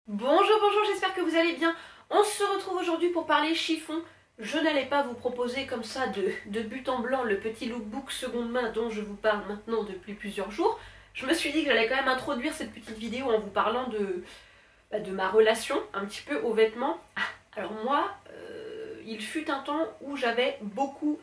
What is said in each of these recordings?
Bonjour, bonjour, j'espère que vous allez bien. On se retrouve aujourd'hui pour parler chiffon. Je n'allais pas vous proposer comme ça de but en blanc le petit lookbook seconde main dont je vous parle maintenant depuis plusieurs jours. Je me suis dit que j'allais quand même introduire cette petite vidéo en vous parlant de ma relation un petit peu aux vêtements. Alors moi, il fut un temps où j'avais beaucoup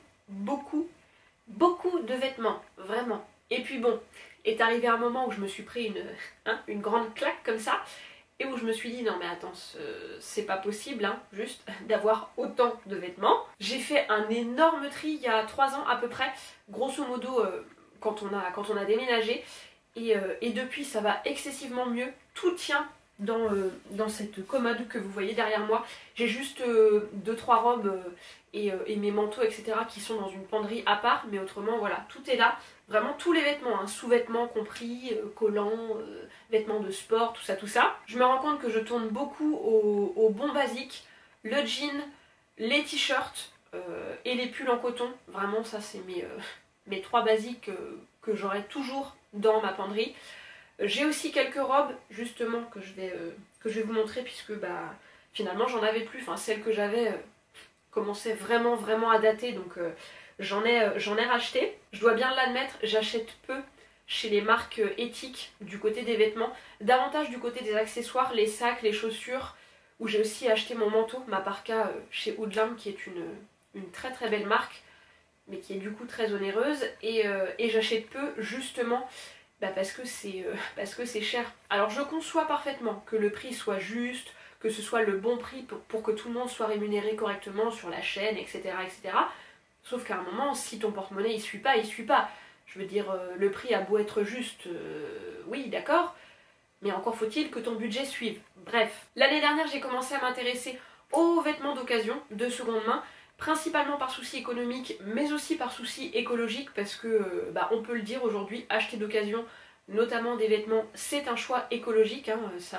de vêtements, vraiment. Et puis bon, est arrivé un moment où je me suis pris une grande claque comme ça. Et où je me suis dit non mais attends, c'est pas possible juste d'avoir autant de vêtements. J'ai fait un énorme tri il y a 3 ans à peu près, grosso modo quand on a déménagé. Et depuis ça va excessivement mieux, tout tient dans cette commode que vous voyez derrière moi. J'ai juste 2-3 robes et mes manteaux etc. qui sont dans une penderie à part, mais autrement voilà, tout est là. Vraiment tous les vêtements, sous-vêtements compris, collants, vêtements de sport, tout ça, tout ça. Je me rends compte que je tourne beaucoup au bon basique, le jean, les t-shirts et les pulls en coton. Vraiment ça c'est mes 3 basiques que j'aurai toujours dans ma penderie. J'ai aussi quelques robes justement que je vais vous montrer puisque finalement j'en avais plus, enfin celles que j'avais commençaient vraiment à dater, donc j'en ai racheté. Je dois bien l'admettre, j'achète peu chez les marques éthiques du côté des vêtements, davantage du côté des accessoires, les sacs, les chaussures, où j'ai aussi acheté mon manteau, ma parka chez Hoodlam qui est une très belle marque, mais qui est du coup très onéreuse, et j'achète peu justement parce que c'est cher. Alors je conçois parfaitement que le prix soit juste, que ce soit le bon prix pour que tout le monde soit rémunéré correctement sur la chaîne, etc. etc. Sauf qu'à un moment, si ton porte-monnaie il suit pas, il suit pas. Je veux dire, le prix a beau être juste, oui d'accord, mais encore faut-il que ton budget suive. Bref, l'année dernière j'ai commencé à m'intéresser aux vêtements d'occasion, de seconde main, principalement par souci économique, mais aussi par souci écologique, parce que, on peut le dire aujourd'hui, acheter d'occasion, notamment des vêtements, c'est un choix écologique,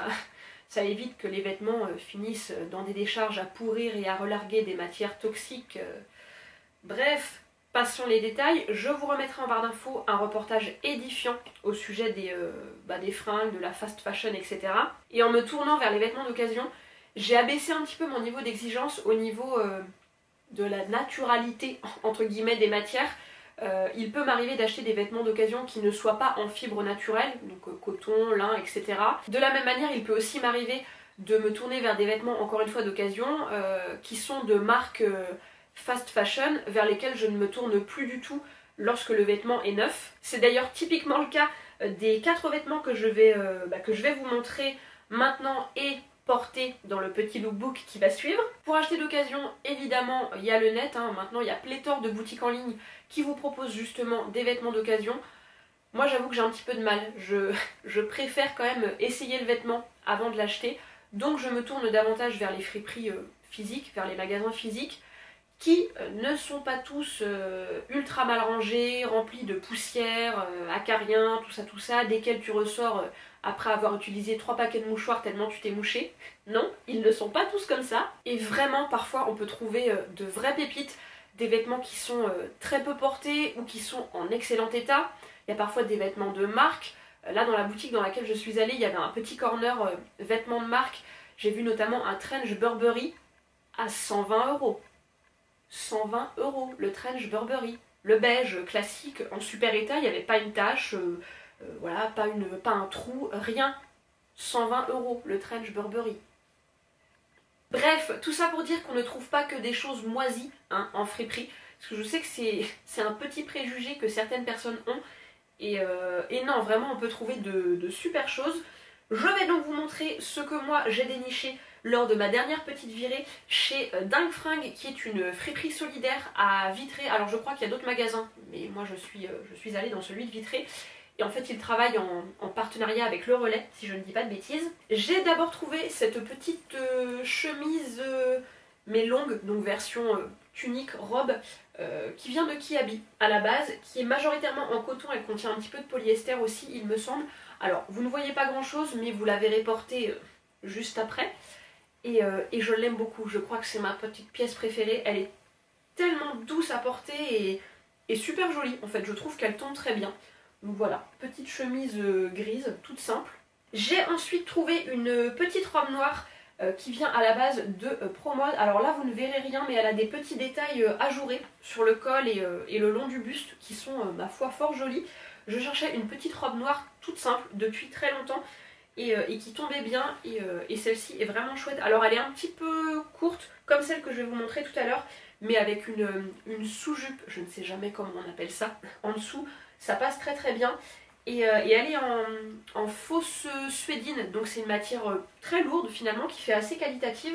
ça évite que les vêtements finissent dans des décharges à pourrir et à relarguer des matières toxiques. Bref, passons les détails. Je vous remettrai en barre d'infos un reportage édifiant au sujet des fringues, de la fast fashion, etc. Et en me tournant vers les vêtements d'occasion, j'ai abaissé un petit peu mon niveau d'exigence au niveau de la naturalité, entre guillemets, des matières. Il peut m'arriver d'acheter des vêtements d'occasion qui ne soient pas en fibre naturelle, donc coton, lin, etc. De la même manière, il peut aussi m'arriver de me tourner vers des vêtements, encore une fois d'occasion, qui sont de marques fast fashion, vers lesquelles je ne me tourne plus du tout lorsque le vêtement est neuf. C'est d'ailleurs typiquement le cas des 4 vêtements que je vais vous montrer maintenant et porter dans le petit lookbook qui va suivre. Pour acheter d'occasion, évidemment, il y a le net, maintenant il y a pléthore de boutiques en ligne qui vous proposent justement des vêtements d'occasion. Moi j'avoue que j'ai un petit peu de mal, je préfère quand même essayer le vêtement avant de l'acheter, donc je me tourne davantage vers les friperies physiques, vers les magasins physiques, qui ne sont pas tous ultra mal rangés, remplis de poussière, acariens, tout ça, desquels tu ressors après avoir utilisé 3 paquets de mouchoirs tellement tu t'es mouché. Non, ils ne sont pas tous comme ça. Et vraiment, parfois, on peut trouver de vraies pépites, des vêtements qui sont très peu portés ou qui sont en excellent état. Il y a parfois des vêtements de marque. Là, dans la boutique dans laquelle je suis allée, il y avait un petit corner vêtements de marque. J'ai vu notamment un trench Burberry à 120 €. 120 €, le trench Burberry. Le beige classique en super état, il n'y avait pas une tache, voilà, pas un trou, rien. 120 € le trench Burberry. Bref, tout ça pour dire qu'on ne trouve pas que des choses moisies en friperie, parce que je sais que c'est un petit préjugé que certaines personnes ont, et non, vraiment on peut trouver de super choses. Je vais donc vous montrer ce que moi j'ai déniché lors de ma dernière petite virée chez Dingue Fringues, qui est une friperie solidaire à Vitré. Alors je crois qu'il y a d'autres magasins, mais moi je suis allée dans celui de Vitré. Et en fait ils travaillent en partenariat avec Le Relais, si je ne dis pas de bêtises. J'ai d'abord trouvé cette petite chemise, mais longue, donc version tunique, robe, qui vient de Kiabi à la base, qui est majoritairement en coton. Elle contient un petit peu de polyester aussi, il me semble. Alors vous ne voyez pas grand chose, mais vous la verrez porter juste après. Et je l'aime beaucoup, je crois que c'est ma petite pièce préférée. Elle est tellement douce à porter et super jolie en fait, je trouve qu'elle tombe très bien. Donc voilà, petite chemise grise, toute simple. J'ai ensuite trouvé une petite robe noire qui vient à la base de Promode. Alors là vous ne verrez rien, mais elle a des petits détails ajourés sur le col et le long du buste qui sont ma foi fort jolis. Je cherchais une petite robe noire toute simple depuis très longtemps et qui tombait bien et celle-ci est vraiment chouette. Alors elle est un petit peu courte comme celle que je vais vous montrer tout à l'heure, mais avec une sous-jupe, je ne sais jamais comment on appelle ça, en dessous, ça passe très très bien. Et elle est en fausse suédine, donc c'est une matière très lourde finalement qui fait assez qualitative.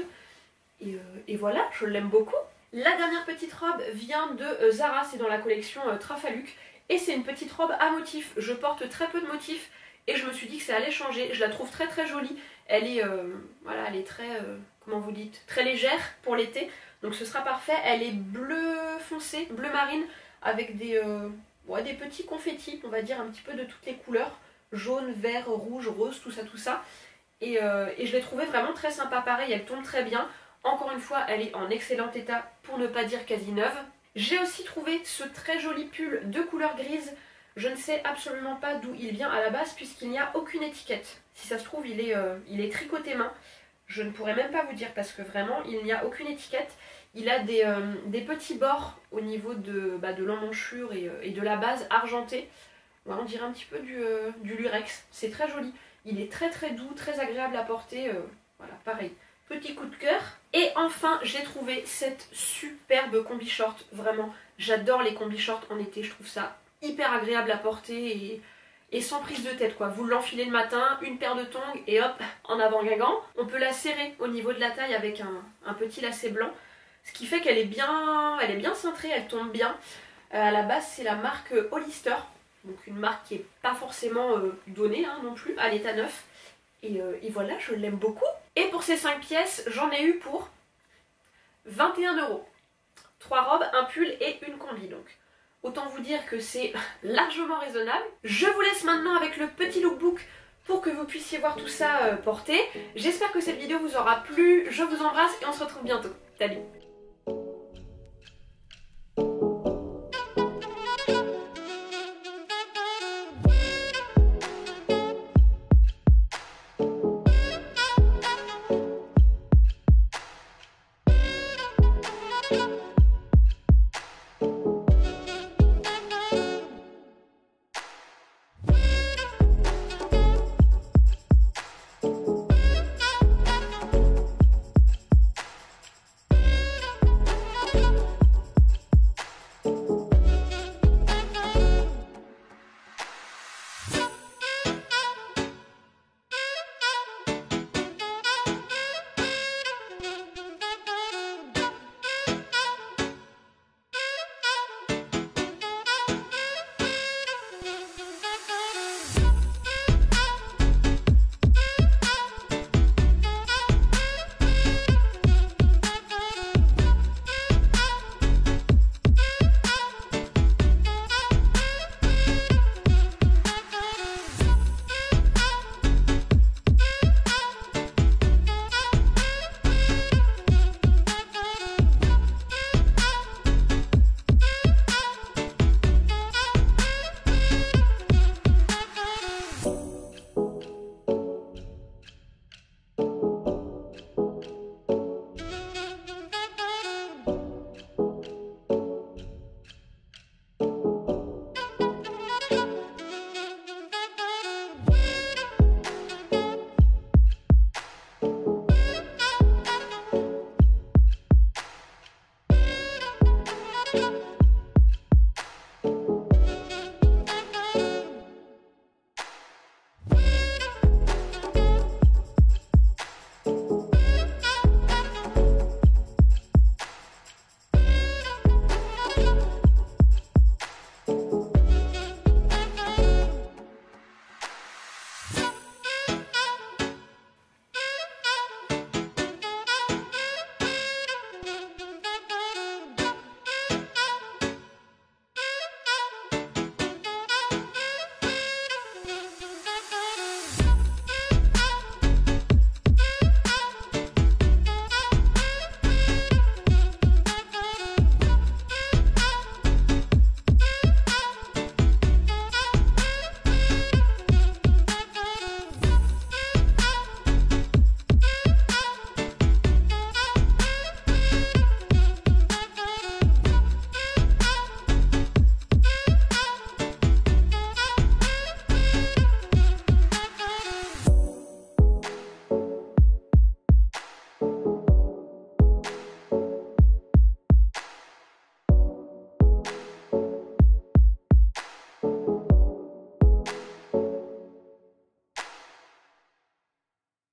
Et voilà, je l'aime beaucoup. La dernière petite robe vient de Zara, c'est dans la collection Trafaluc. Et c'est une petite robe à motifs. Je porte très peu de motifs et je me suis dit que ça allait changer. Je la trouve très très jolie. Elle est, voilà, elle est très, comment vous dites, très légère pour l'été. Donc ce sera parfait. Elle est bleu foncé, bleu marine, avec des petits confettis, on va dire un petit peu de toutes les couleurs. Jaune, vert, rouge, rose, tout ça, tout ça. Et je l'ai trouvée vraiment très sympa. Pareil, elle tombe très bien. Encore une fois, elle est en excellent état, pour ne pas dire quasi neuve. J'ai aussi trouvé ce très joli pull de couleur grise. Je ne sais absolument pas d'où il vient à la base puisqu'il n'y a aucune étiquette. Si ça se trouve, il est tricoté main. Je ne pourrais même pas vous dire parce que vraiment, il n'y a aucune étiquette. Il a des petits bords au niveau de l'emmanchure et de la base argentée. Ouais, on dirait un petit peu du lurex. C'est très joli. Il est très très doux, très agréable à porter. Voilà, pareil. Petit coup de cœur. Et enfin, j'ai trouvé cette superbe combi short. Vraiment, j'adore les combi shorts en été. Je trouve ça hyper agréable à porter et sans prise de tête, quoi. Vous l'enfilez le matin, une paire de tongs et hop, en avant Guingamp. On peut la serrer au niveau de la taille avec un petit lacet blanc. Ce qui fait qu'elle est bien cintrée, elle tombe bien. À la base, c'est la marque Hollister. Donc une marque qui n'est pas forcément donnée non plus, à l'état neuf. Et voilà, je l'aime beaucoup. Et pour ces 5 pièces, j'en ai eu pour 21 €. 3 robes, un pull et une combi donc. Autant vous dire que c'est largement raisonnable. Je vous laisse maintenant avec le petit lookbook pour que vous puissiez voir tout ça porté. J'espère que cette vidéo vous aura plu. Je vous embrasse et on se retrouve bientôt. Salut!